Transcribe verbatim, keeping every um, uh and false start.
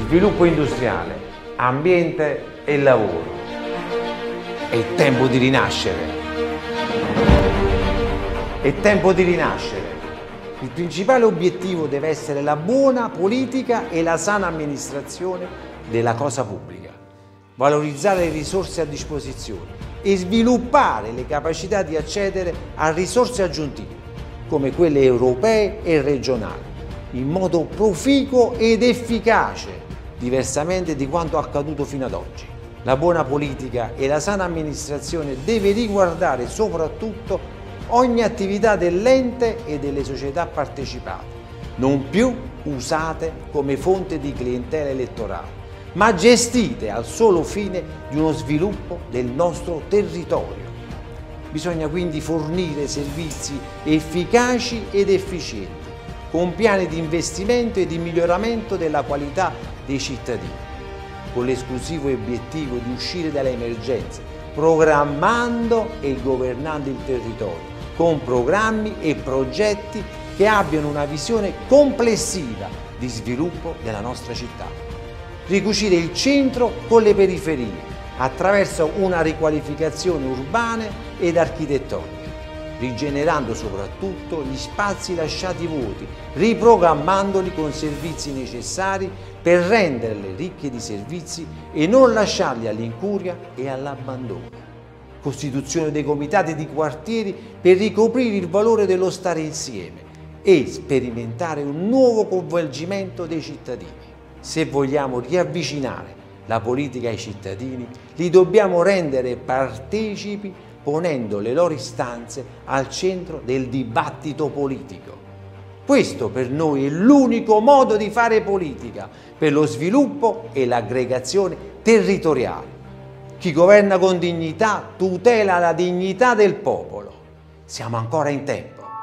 sviluppo industriale, ambiente e lavoro. È tempo di rinascere. È tempo di rinascere. Il principale obiettivo deve essere la buona politica e la sana amministrazione della cosa pubblica. Valorizzare le risorse a disposizione e sviluppare le capacità di accedere a risorse aggiuntive, come quelle europee e regionali, in modo proficuo ed efficace, diversamente di quanto accaduto fino ad oggi. La buona politica e la sana amministrazione deve riguardare soprattutto ogni attività dell'ente e delle società partecipate, non più usate come fonte di clientela elettorale, ma gestite al solo fine di uno sviluppo del nostro territorio. Bisogna quindi fornire servizi efficaci ed efficienti, con piani di investimento e di miglioramento della qualità dei cittadini, con l'esclusivo obiettivo di uscire dalle emergenze, programmando e governando il territorio, con programmi e progetti che abbiano una visione complessiva di sviluppo della nostra città. Ricucire il centro con le periferie, attraverso una riqualificazione urbana ed architettonica, rigenerando soprattutto gli spazi lasciati vuoti, riprogrammandoli con servizi necessari per renderli ricchi di servizi e non lasciarli all'incuria e all'abbandono. Costituzione dei comitati di quartieri per ricoprire il valore dello stare insieme e sperimentare un nuovo coinvolgimento dei cittadini. Se vogliamo riavvicinare la politica ai cittadini, li dobbiamo rendere partecipi ponendo le loro istanze al centro del dibattito politico. Questo per noi è l'unico modo di fare politica per lo sviluppo e l'aggregazione territoriale. Chi governa con dignità tutela la dignità del popolo. Siamo ancora in tempo.